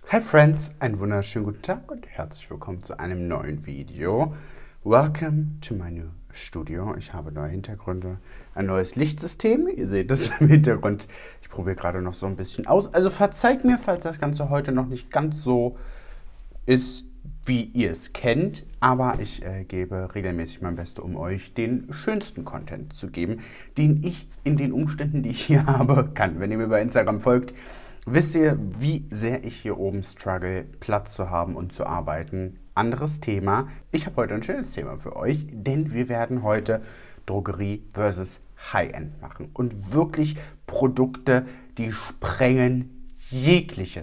Hi Friends, einen wunderschönen guten Tag und herzlich willkommen zu einem neuen Video. Welcome to my new studio. Ich habe neue Hintergründe, ein neues Lichtsystem. Ihr seht das im Hintergrund. Ich probiere gerade noch so ein bisschen aus. Also verzeiht mir, falls das Ganze heute noch nicht ganz so ist, wie ihr es kennt. Aber ich gebe regelmäßig mein Bestes, um euch den schönsten Content zu geben, den ich in den Umständen, die ich hier habe, kann. Wenn ihr mir bei Instagram folgt, wisst ihr, wie sehr ich hier oben struggle, Platz zu haben und zu arbeiten? Anderes Thema. Ich habe heute ein schönes Thema für euch, denn wir werden heute Drogerie versus High-End machen. Und wirklich Produkte, die sprengen jegliche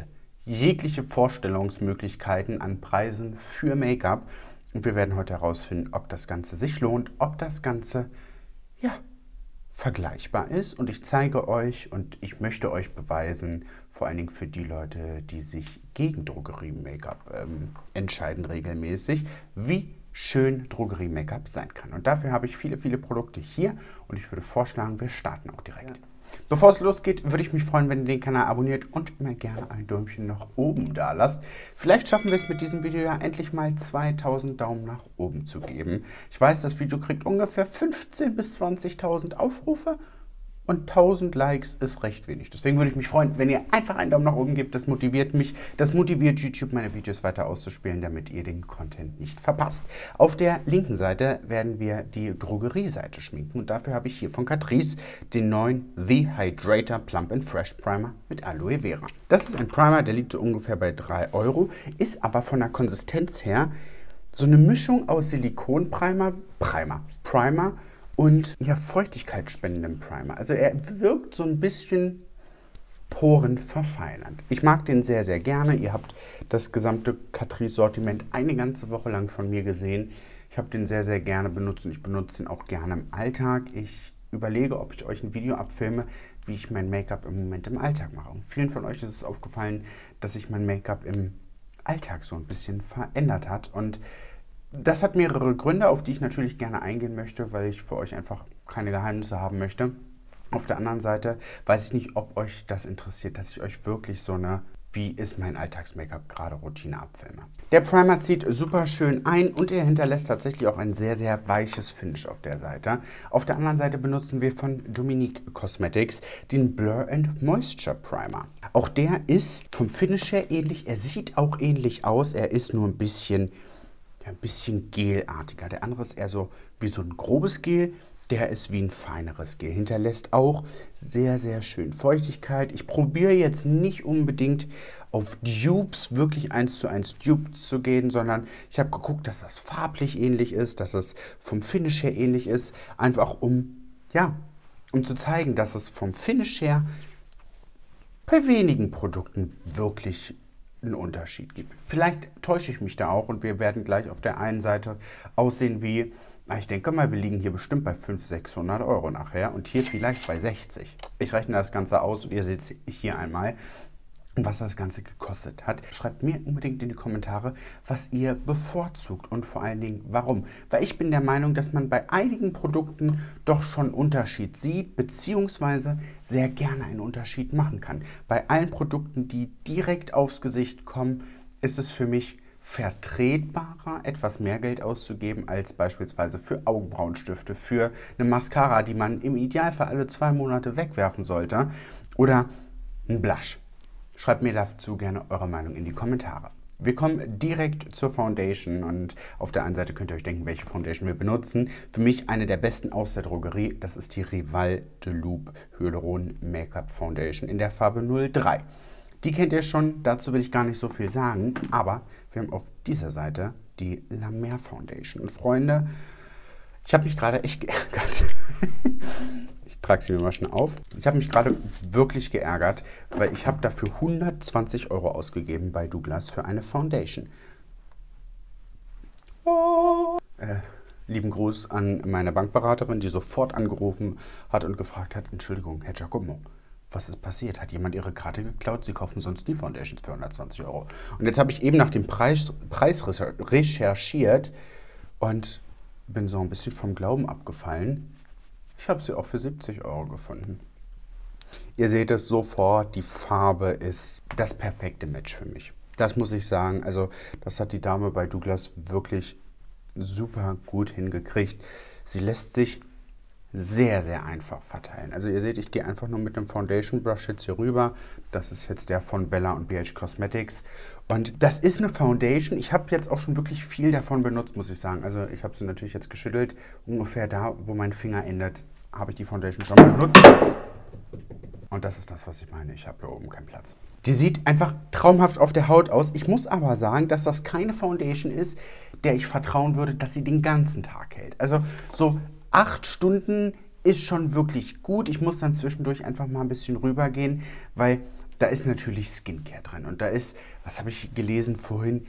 Vorstellungsmöglichkeiten an Preisen für Make-up. Und wir werden heute herausfinden, ob das Ganze sich lohnt, ob das Ganze, ja, vergleichbar ist, und ich zeige euch und ich möchte euch beweisen, vor allen Dingen für die Leute, die sich gegen Drogerie-Make-up entscheiden regelmäßig, wie schön Drogerie-Make-up sein kann. Und dafür habe ich viele Produkte hier und ich würde vorschlagen, wir starten auch direkt. Bevor es losgeht, würde ich mich freuen, wenn ihr den Kanal abonniert und mir gerne ein Däumchen nach oben da lasst. Vielleicht schaffen wir es mit diesem Video ja endlich mal 2000 Daumen nach oben zu geben. Ich weiß, das Video kriegt ungefähr 15.000 bis 20.000 Aufrufe und 1000 Likes ist recht wenig. Deswegen würde ich mich freuen, wenn ihr einfach einen Daumen nach oben gebt. Das motiviert mich, das motiviert YouTube, meine Videos weiter auszuspielen, damit ihr den Content nicht verpasst. Auf der linken Seite werden wir die Drogerieseite schminken und dafür habe ich hier von Catrice den neuen The Hydrator Plump and Fresh Primer mit Aloe Vera. Das ist ein Primer, der liegt so ungefähr bei 3 €, ist aber von der Konsistenz her so eine Mischung aus Silikonprimer, Primer und ja, feuchtigkeitsspendendem Primer. Also er wirkt so ein bisschen porenverfeinernd. Ich mag den sehr gerne. Ihr habt das gesamte Catrice-Sortiment eine ganze Woche lang von mir gesehen. Ich habe den sehr gerne benutzt und ich benutze ihn auch gerne im Alltag. Ich überlege, ob ich euch ein Video abfilme, wie ich mein Make-up im Moment im Alltag mache. Und vielen von euch ist es aufgefallen, dass sich mein Make-up im Alltag so ein bisschen verändert hat, und das hat mehrere Gründe, auf die ich natürlich gerne eingehen möchte, weil ich für euch einfach keine Geheimnisse haben möchte. Auf der anderen Seite weiß ich nicht, ob euch das interessiert, dass ich euch wirklich so eine "Wie ist mein Alltags-Make-up gerade" Routine abfilme. Der Primer zieht super schön ein und er hinterlässt tatsächlich auch ein sehr weiches Finish auf der Seite. Auf der anderen Seite benutzen wir von Dominique Cosmetics den Blur and Moisture Primer. Auch der ist vom Finish her ähnlich, er sieht auch ähnlich aus, er ist nur ein bisschen gelartiger. Der andere ist eher so wie so ein grobes Gel, der ist wie ein feineres Gel. Hinterlässt auch sehr schön Feuchtigkeit. Ich probiere jetzt nicht unbedingt auf Dupes, wirklich 1:1 Dupes zu gehen, sondern ich habe geguckt, dass das farblich ähnlich ist, dass es vom Finish her ähnlich ist, einfach um zu zeigen, dass es vom Finish her bei wenigen Produkten wirklich einen Unterschied gibt. Vielleicht täusche ich mich da auch und wir werden gleich auf der einen Seite aussehen wie, ich denke mal, wir liegen hier bestimmt bei 500-600 € nachher und hier vielleicht bei 60. Ich rechne das Ganze aus und ihr seht es hier einmal, was das Ganze gekostet hat. Schreibt mir unbedingt in die Kommentare, was ihr bevorzugt und vor allen Dingen warum. Weil ich bin der Meinung, dass man bei einigen Produkten doch schon Unterschied sieht, beziehungsweise sehr gerne einen Unterschied machen kann. Bei allen Produkten, die direkt aufs Gesicht kommen, ist es für mich vertretbarer, etwas mehr Geld auszugeben, als beispielsweise für Augenbrauenstifte, für eine Mascara, die man im Idealfall alle 2 Monate wegwerfen sollte, oder ein Blush. Schreibt mir dazu gerne eure Meinung in die Kommentare. Wir kommen direkt zur Foundation und auf der einen Seite könnt ihr euch denken, welche Foundation wir benutzen. Für mich eine der besten aus der Drogerie, das ist die Rival de Loop Hyaluron Make-up Foundation in der Farbe 03. Die kennt ihr schon, dazu will ich gar nicht so viel sagen, aber wir haben auf dieser Seite die La Mer Foundation. Und Freunde, ich habe mich gerade echt geärgert. Ich trage sie mir mal schnell auf. Ich habe mich gerade wirklich geärgert, weil ich habe dafür 120 € ausgegeben bei Douglas für eine Foundation. Lieben Gruß an meine Bankberaterin, die sofort angerufen hat und gefragt hat, Entschuldigung, Herr Giacomo, was ist passiert? Hat jemand Ihre Karte geklaut? Sie kaufen sonst die Foundations für 120 €. Und jetzt habe ich eben nach dem Preis recherchiert und bin so ein bisschen vom Glauben abgefallen. Ich habe sie auch für 70 € gefunden. Ihr seht es sofort, die Farbe ist das perfekte Match für mich. Das muss ich sagen. Also das hat die Dame bei Douglas wirklich super gut hingekriegt. Sie lässt sich sehr, sehr einfach verteilen. Also ihr seht, ich gehe einfach nur mit dem Foundation Brush jetzt hier rüber. Das ist jetzt der von Bella und BH Cosmetics. Und das ist eine Foundation. Ich habe jetzt auch schon wirklich viel davon benutzt, muss ich sagen. Also ich habe sie natürlich jetzt geschüttelt. Ungefähr da, wo mein Finger endet, habe ich die Foundation schon benutzt. Und das ist das, was ich meine. Ich habe hier oben keinen Platz. Die sieht einfach traumhaft auf der Haut aus. Ich muss aber sagen, dass das keine Foundation ist, der ich vertrauen würde, dass sie den ganzen Tag hält. Also so 8 Stunden ist schon wirklich gut. Ich muss dann zwischendurch einfach mal ein bisschen rübergehen, weil da ist natürlich Skincare drin. Und da ist, was habe ich gelesen vorhin,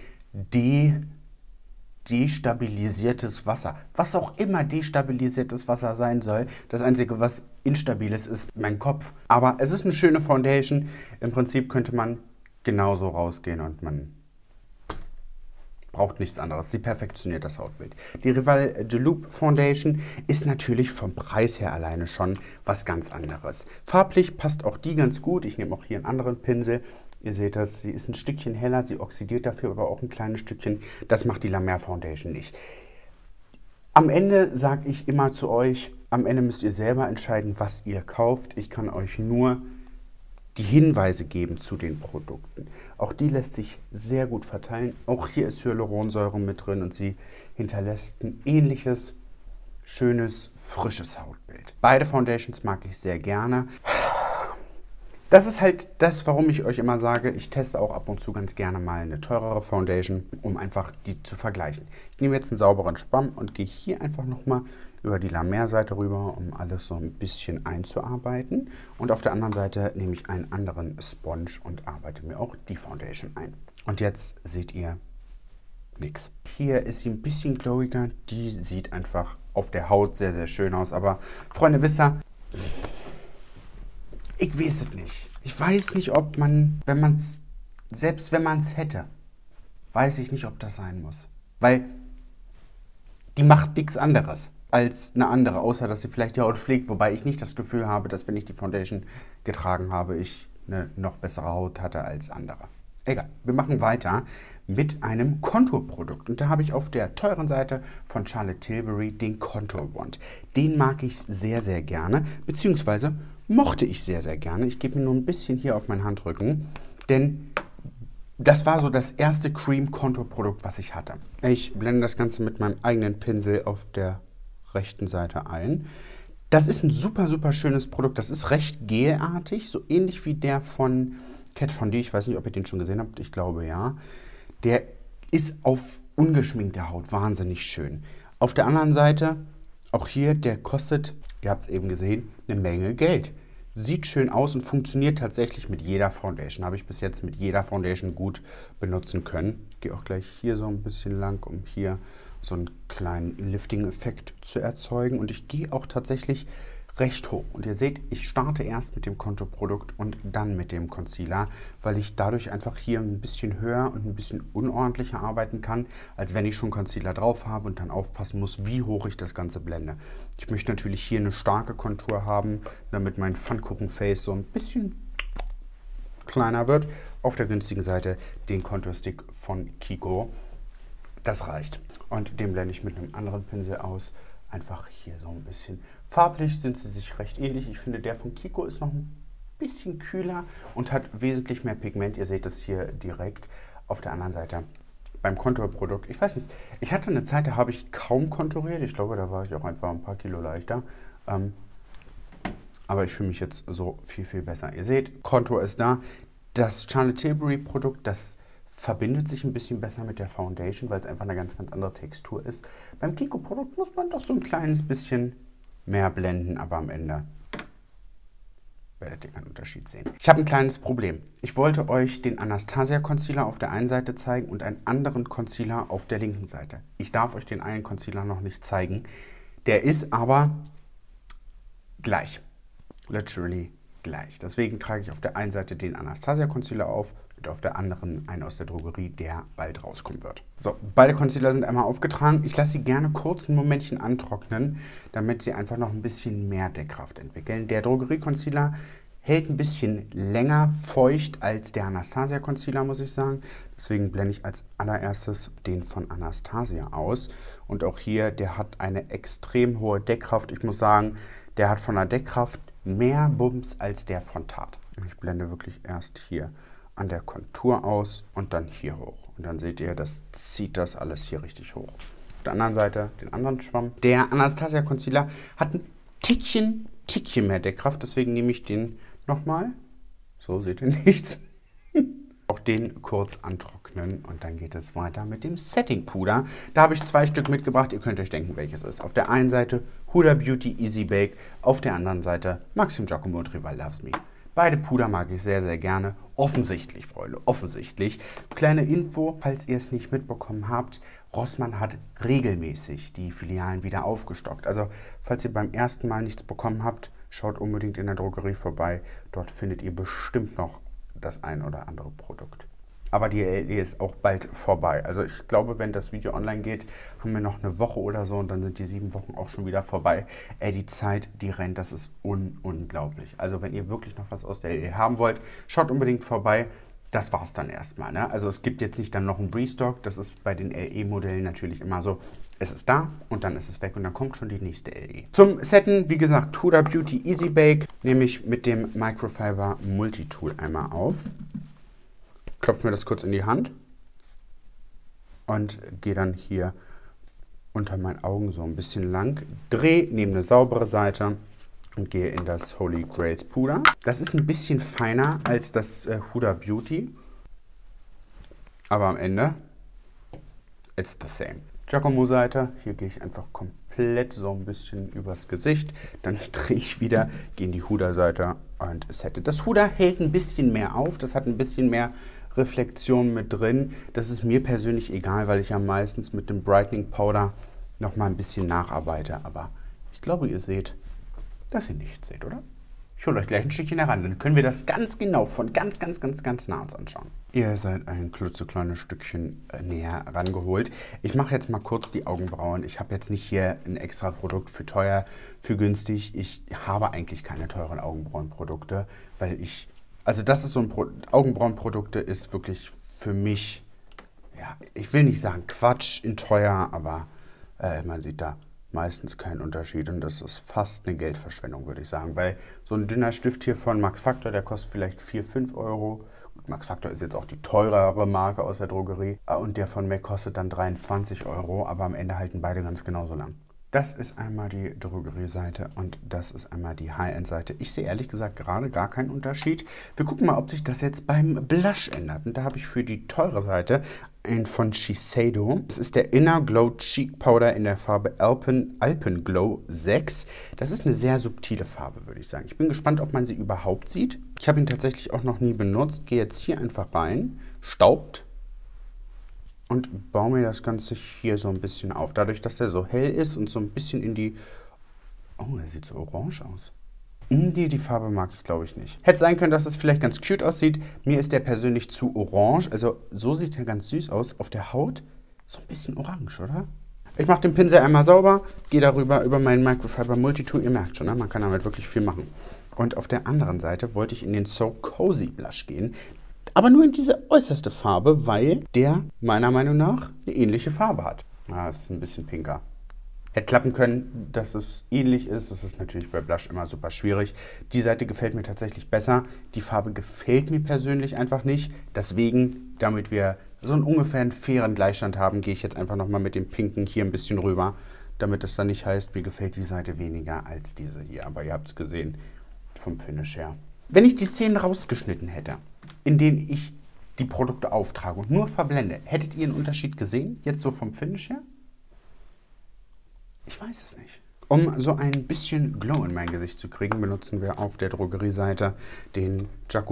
destabilisiertes Wasser. Was auch immer destabilisiertes Wasser sein soll. Das Einzige, was instabil ist mein Kopf. Aber es ist eine schöne Foundation. Im Prinzip könnte man genauso rausgehen und man braucht nichts anderes. Sie perfektioniert das Hautbild. Die Rival de Loop Foundation ist natürlich vom Preis her alleine schon was ganz anderes. Farblich passt auch die ganz gut. Ich nehme auch hier einen anderen Pinsel. Ihr seht das, sie ist ein Stückchen heller, sie oxidiert dafür aber auch ein kleines Stückchen. Das macht die La Mer Foundation nicht. Am Ende sage ich immer zu euch, am Ende müsst ihr selber entscheiden, was ihr kauft. Ich kann euch nur die Hinweise geben zu den Produkten. Auch die lässt sich sehr gut verteilen. Auch hier ist Hyaluronsäure mit drin und sie hinterlässt ein ähnliches, schönes, frisches Hautbild. Beide Foundations mag ich sehr gerne. Das ist halt das, warum ich euch immer sage, ich teste auch ab und zu ganz gerne mal eine teurere Foundation, um einfach die zu vergleichen. Ich nehme jetzt einen sauberen Schwamm und gehe hier einfach nochmal über die La Mer Seite rüber, um alles so ein bisschen einzuarbeiten. Und auf der anderen Seite nehme ich einen anderen Sponge und arbeite mir auch die Foundation ein. Und jetzt seht ihr nichts. Hier ist sie ein bisschen glowiger. Die sieht einfach auf der Haut sehr, sehr schön aus. Aber Freunde, wisst ihr, ich weiß es nicht. Ich weiß nicht, ob man, selbst wenn man es hätte, weiß ich nicht, ob das sein muss. Weil die macht nichts anderes als eine andere, außer dass sie vielleicht die Haut pflegt, wobei ich nicht das Gefühl habe, dass wenn ich die Foundation getragen habe, ich eine noch bessere Haut hatte als andere. Egal, wir machen weiter mit einem Konturprodukt. Und da habe ich auf der teuren Seite von Charlotte Tilbury den Contour Wand. Den mag ich sehr, sehr gerne, beziehungsweise mochte ich sehr, sehr gerne. Ich gebe mir nur ein bisschen hier auf meinen Handrücken, denn das war so das erste Cream-Contour-Produkt, was ich hatte. Ich blende das Ganze mit meinem eigenen Pinsel auf der rechten Seite ein. Das ist ein super, super schönes Produkt. Das ist recht gelartig, so ähnlich wie der von Kat Von D. Ich weiß nicht, ob ihr den schon gesehen habt. Ich glaube, ja. Der ist auf ungeschminkter Haut wahnsinnig schön. Auf der anderen Seite, auch hier, der kostet, ihr habt es eben gesehen, eine Menge Geld. Sieht schön aus und funktioniert tatsächlich mit jeder Foundation. Habe ich bis jetzt mit jeder Foundation gut benutzen können. Ich gehe auch gleich hier so ein bisschen lang, um hier so einen kleinen Lifting-Effekt zu erzeugen. Und ich gehe auch tatsächlich recht hoch. Und ihr seht, ich starte erst mit dem Konturprodukt und dann mit dem Concealer, weil ich dadurch einfach hier ein bisschen höher und ein bisschen unordentlicher arbeiten kann, als wenn ich schon Concealer drauf habe und dann aufpassen muss, wie hoch ich das Ganze blende. Ich möchte natürlich hier eine starke Kontur haben, damit mein Pfannkuchen-Face so ein bisschen kleiner wird. Auf der günstigen Seite den Contour-Stick von Kiko. Das reicht. Und den blende ich mit einem anderen Pinsel aus. Einfach hier so ein bisschen. Farblich sind sie sich recht ähnlich. Ich finde, der von Kiko ist noch ein bisschen kühler und hat wesentlich mehr Pigment. Ihr seht das hier direkt. Auf der anderen Seite beim Konturprodukt. Ich weiß nicht, ich hatte eine Zeit, da habe ich kaum konturiert. Ich glaube, da war ich auch einfach ein paar Kilo leichter. Aber ich fühle mich jetzt so viel, viel besser. Ihr seht, Kontur ist da. Das Charlotte Tilbury Produkt, das verbindet sich ein bisschen besser mit der Foundation, weil es einfach eine ganz, ganz andere Textur ist. Beim Kiko-Produkt muss man doch so ein kleines bisschen mehr blenden, aber am Ende werdet ihr keinen Unterschied sehen. Ich habe ein kleines Problem. Ich wollte euch den Anastasia Concealer auf der einen Seite zeigen und einen anderen Concealer auf der linken Seite. Ich darf euch den einen Concealer noch nicht zeigen. Der ist aber gleich. Literally gleich. Deswegen trage ich auf der einen Seite den Anastasia Concealer auf und auf der anderen einen aus der Drogerie, der bald rauskommen wird. So, beide Concealer sind einmal aufgetragen. Ich lasse sie gerne kurz ein Momentchen antrocknen, damit sie einfach noch ein bisschen mehr Deckkraft entwickeln. Der Drogerie Concealer hält ein bisschen länger feucht als der Anastasia Concealer, muss ich sagen. Deswegen blende ich als allererstes den von Anastasia aus. Und auch hier, der hat eine extrem hohe Deckkraft. Ich muss sagen, der hat von der Deckkraft mehr Bums als der von Tarte. Ich blende wirklich erst hier an der Kontur aus und dann hier hoch. Und dann seht ihr, das zieht das alles hier richtig hoch. Auf der anderen Seite den anderen Schwamm. Der Anastasia Concealer hat ein Tickchen mehr Deckkraft, deswegen nehme ich den nochmal. So, seht ihr nichts. Auch den kurz antrocknen und dann geht es weiter mit dem Setting Puder. Da habe ich 2 Stück mitgebracht, ihr könnt euch denken, welches es ist. Auf der einen Seite Huda Beauty Easy Bake, auf der anderen Seite Maxim Giacomo und Rival Loves Me. Beide Puder mag ich sehr, sehr gerne. Offensichtlich, Freunde, offensichtlich. Kleine Info, falls ihr es nicht mitbekommen habt, Rossmann hat regelmäßig die Filialen wieder aufgestockt. Also, falls ihr beim ersten Mal nichts bekommen habt, schaut unbedingt in der Drogerie vorbei. Dort findet ihr bestimmt noch das ein oder andere Produkt. Aber die LE ist auch bald vorbei. Also ich glaube, wenn das Video online geht, haben wir noch eine Woche oder so und dann sind die 7 Wochen auch schon wieder vorbei. Die Zeit, die rennt, das ist unglaublich. Also wenn ihr wirklich noch was aus der LE haben wollt, schaut unbedingt vorbei. Das war's dann erstmal, ne? Also es gibt jetzt nicht dann noch einen Restock. Das ist bei den LE-Modellen natürlich immer so. Es ist da und dann ist es weg und dann kommt schon die nächste LE. Zum Setten, wie gesagt, Huda Beauty Easy Bake nehme ich mit dem Microfiber Multitool einmal auf. Klopfe mir das kurz in die Hand und gehe dann hier unter meinen Augen so ein bisschen lang, drehe, nehme eine saubere Seite und gehe in das Holy Grails Puder. Das ist ein bisschen feiner als das Huda Beauty, aber am Ende it's the same. Giacomo-Seite, hier gehe ich einfach komplett so ein bisschen übers Gesicht, dann drehe ich wieder, gehe in die Huda-Seite und sette. Das Huda hält ein bisschen mehr auf, das hat ein bisschen mehr Reflexion mit drin. Das ist mir persönlich egal, weil ich ja meistens mit dem Brightening Powder noch mal ein bisschen nacharbeite. Aber ich glaube, ihr seht, dass ihr nichts seht, oder? Ich hole euch gleich ein Stückchen heran, dann können wir das ganz genau von ganz nah uns anschauen. Ihr seid ein klitzekleines Stückchen näher rangeholt. Ich mache jetzt mal kurz die Augenbrauen. Ich habe jetzt nicht hier ein extra Produkt für teuer, für günstig. Ich habe eigentlich keine teuren Augenbrauenprodukte, weil also das ist so ein Augenbrauenprodukte ist wirklich für mich, ja, ich will nicht sagen Quatsch in teuer, aber man sieht da meistens keinen Unterschied und das ist fast eine Geldverschwendung, würde ich sagen. Weil so ein dünner Stift hier von Max Factor, der kostet vielleicht 4, 5 Euro. Max Factor ist jetzt auch die teurere Marke aus der Drogerie und der von MAC kostet dann 23 Euro, aber am Ende halten beide ganz genauso lang. Das ist einmal die Drogerieseite und das ist einmal die High-End-Seite. Ich sehe ehrlich gesagt gerade gar keinen Unterschied. Wir gucken mal, ob sich das jetzt beim Blush ändert. Und da habe ich für die teure Seite einen von Shiseido. Das ist der Inner Glow Cheek Powder in der Farbe Alpenglow 6. Das ist eine sehr subtile Farbe, würde ich sagen. Ich bin gespannt, ob man sie überhaupt sieht. Ich habe ihn tatsächlich auch noch nie benutzt. Gehe jetzt hier einfach rein, staubt. Und baue mir das Ganze hier so ein bisschen auf. Dadurch, dass der so hell ist und so ein bisschen in die... Oh, der sieht so orange aus. Die Farbe mag ich, glaube ich, nicht. Hätte sein können, dass es vielleicht ganz cute aussieht. Mir ist der persönlich zu orange. Also so sieht er ganz süß aus. Auf der Haut so ein bisschen orange, oder? Ich mache den Pinsel einmal sauber, gehe darüber über meinen Microfiber Multitool. Ihr merkt schon, ne? Man kann damit wirklich viel machen. Und auf der anderen Seite wollte ich in den So Cozy Blush gehen. Aber nur in diese äußerste Farbe, weil der meiner Meinung nach eine ähnliche Farbe hat. Ah, ist ein bisschen pinker. Hätte klappen können, dass es ähnlich ist. Das ist natürlich bei Blush immer super schwierig. Die Seite gefällt mir tatsächlich besser. Die Farbe gefällt mir persönlich einfach nicht. Deswegen, damit wir so einen ungefähr einen fairen Gleichstand haben, gehe ich jetzt einfach nochmal mit dem Pinken hier ein bisschen rüber. Damit es dann nicht heißt, mir gefällt die Seite weniger als diese hier. Aber ihr habt es gesehen vom Finish her. Wenn ich die Szenen rausgeschnitten hätte, in denen ich die Produkte auftrage und nur verblende, hättet ihr einen Unterschied gesehen? Jetzt so vom Finish her? Ich weiß es nicht. Um so ein bisschen Glow in mein Gesicht zu kriegen, benutzen wir auf der Drogerieseite den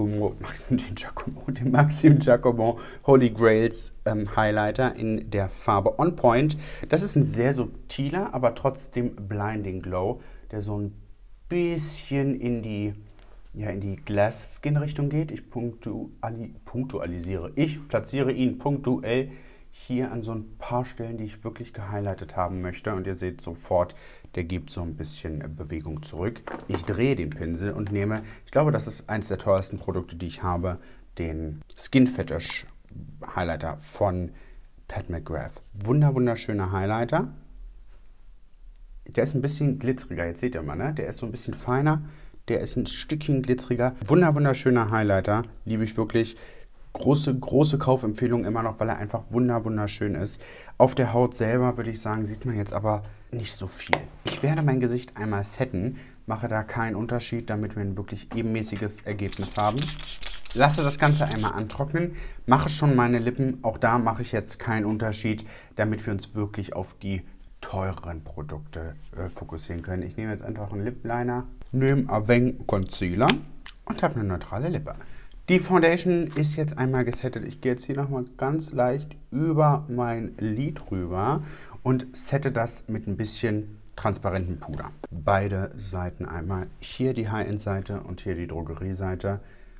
Maxim Giacomo Holy Grails Highlighter in der Farbe On Point. Das ist ein sehr subtiler, aber trotzdem blinding Glow, der so ein bisschen in die Glass Skin Richtung geht. Ich platziere ihn punktuell hier an so ein paar Stellen, die ich wirklich gehighlightet haben möchte. Und ihr seht sofort, der gibt so ein bisschen Bewegung zurück. Ich drehe den Pinsel und nehme, ich glaube, das ist eines der teuersten Produkte, die ich habe, den Skin Fetish Highlighter von Pat McGrath. Wunderschöner Highlighter. Der ist ein bisschen glitzeriger, jetzt seht ihr mal, ne? Der ist so ein bisschen feiner, der ist ein Stückchen glitzeriger. Wunderschöner Highlighter, liebe ich wirklich. Große Kaufempfehlung immer noch, weil er einfach wunderschön ist. Auf der Haut selber, würde ich sagen, sieht man jetzt aber nicht so viel. Ich werde mein Gesicht einmal setten, mache da keinen Unterschied, damit wir ein wirklich ebenmäßiges Ergebnis haben. Lasse das Ganze einmal antrocknen, mache schon meine Lippen, auch da mache ich jetzt keinen Unterschied, damit wir uns wirklich auf die teureren Produkte fokussieren können. Ich nehme jetzt einfach einen Lip Liner, nehme ein wenig Concealer und habe eine neutrale Lippe. Die Foundation ist jetzt einmal gesettet. Ich gehe jetzt hier nochmal ganz leicht über mein Lid rüber und sette das mit ein bisschen transparentem Puder. Beide Seiten einmal. Hier die High-End-Seite und hier die Drogerieseite.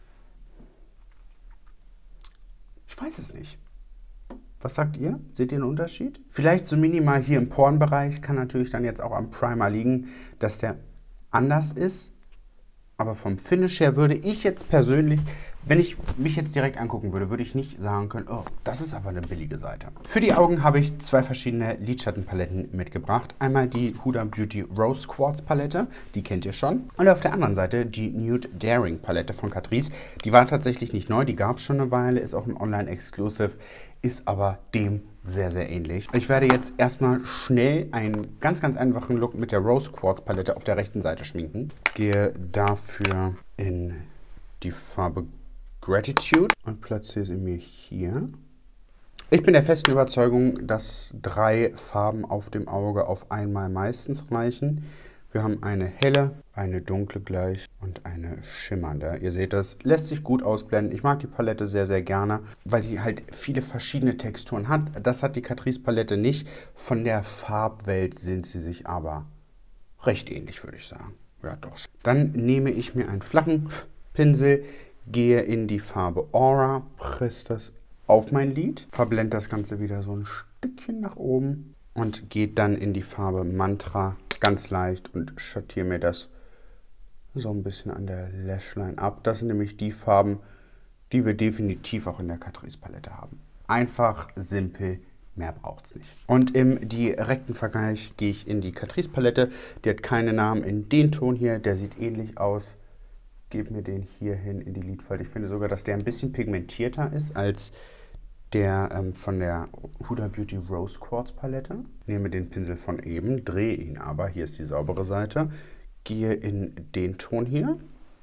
Ich weiß es nicht. Was sagt ihr? Seht ihr einen Unterschied? Vielleicht so minimal hier im Porenbereich. Kann natürlich dann jetzt auch am Primer liegen, dass der anders ist. Aber vom Finish her würde ich jetzt persönlich, wenn ich mich jetzt direkt angucken würde, würde ich nicht sagen können, oh, das ist aber eine billige Seite. Für die Augen habe ich zwei verschiedene Lidschattenpaletten mitgebracht. Einmal die Huda Beauty Rose Quartz Palette, die kennt ihr schon. Und auf der anderen Seite die Nude Daring Palette von Catrice. Die war tatsächlich nicht neu, die gab es schon eine Weile, ist auch ein Online-Exclusive, ist aber dem sehr ähnlich. Ich werde jetzt erstmal schnell einen ganz einfachen Look mit der Rose Quartz Palette auf der rechten Seite schminken. Gehe dafür in die Farbe Gratitude und platziere sie mir hier. Ich bin der festen Überzeugung, dass 3 Farben auf dem Auge auf einmal meistens reichen. Wir haben eine helle, eine dunkle gleich und eine schimmernde. Ihr seht das, lässt sich gut ausblenden. Ich mag die Palette sehr gerne, weil die halt viele verschiedene Texturen hat. Das hat die Catrice Palette nicht. Von der Farbwelt sind sie sich aber recht ähnlich, würde ich sagen. Ja, doch. Dann nehme ich mir einen flachen Pinsel, gehe in die Farbe Aura, presse das auf mein Lid, verblende das Ganze wieder so ein Stückchen nach oben und gehe dann in die Farbe Mantra ganz leicht und schattiere mir das so ein bisschen an der Lashline ab. Das sind nämlich die Farben, die wir definitiv auch in der Catrice Palette haben. Einfach, simpel, mehr braucht es nicht. Und im direkten Vergleich gehe ich in die Catrice Palette. Die hat keinen Namen in den Ton hier, der sieht ähnlich aus. Gebe mir den hier hin in die Lidfalte. Ich finde sogar, dass der ein bisschen pigmentierter ist als der von der Huda Beauty Rose Quartz Palette. Nehme den Pinsel von eben, drehe ihn aber, hier ist die saubere Seite, gehe in den Ton hier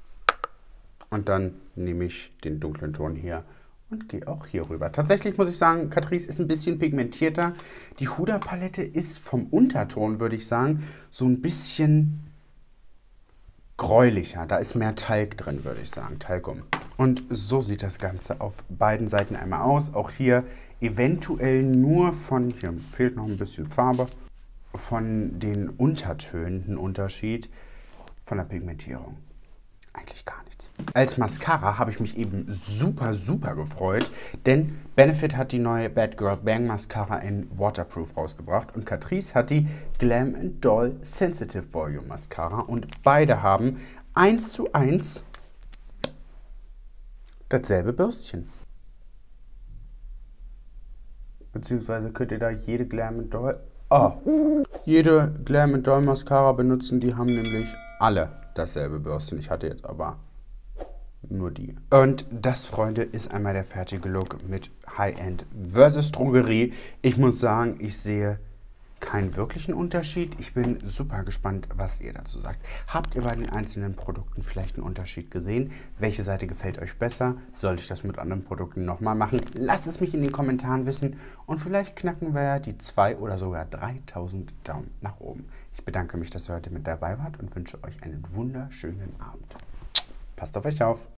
und dann nehme ich den dunklen Ton hier und gehe auch hier rüber. Tatsächlich muss ich sagen, Catrice ist ein bisschen pigmentierter. Die Huda Palette ist vom Unterton, würde ich sagen, so ein bisschen gräulicher. Da ist mehr Talg drin, würde ich sagen, Talgum. Und so sieht das Ganze auf beiden Seiten einmal aus. Auch hier eventuell nur von, hier fehlt noch ein bisschen Farbe, von den Untertönen ein Unterschied von der Pigmentierung. Eigentlich gar nichts. Als Mascara habe ich mich eben super gefreut, denn Benefit hat die neue Bad Girl Bang Mascara in Waterproof rausgebracht und Catrice hat die Glam Doll Sensitive Volume Mascara und beide haben 1:1 dasselbe Bürstchen. Beziehungsweise könnt ihr da jede Glam Doll Mascara benutzen, die haben nämlich alle dasselbe Bürstchen. Ich hatte jetzt aber nur die. Und das, Freunde, ist einmal der fertige Look mit High-End versus Drogerie. Ich muss sagen, ich sehe keinen wirklichen Unterschied. Ich bin super gespannt, was ihr dazu sagt. Habt ihr bei den einzelnen Produkten vielleicht einen Unterschied gesehen? Welche Seite gefällt euch besser? Soll ich das mit anderen Produkten nochmal machen? Lasst es mich in den Kommentaren wissen und vielleicht knacken wir ja die 2.000 oder sogar 3.000 Daumen nach oben. Ich bedanke mich, dass ihr heute mit dabei wart und wünsche euch einen wunderschönen Abend. Passt auf euch auf!